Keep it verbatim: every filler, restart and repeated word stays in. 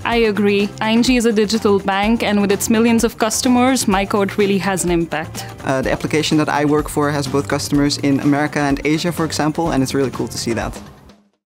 I agree. I N G is a digital bank, and with its millions of customers, my code really has an impact. Uh, the application that I work for has both customers in America and Asia, for example, and it's really cool to see that.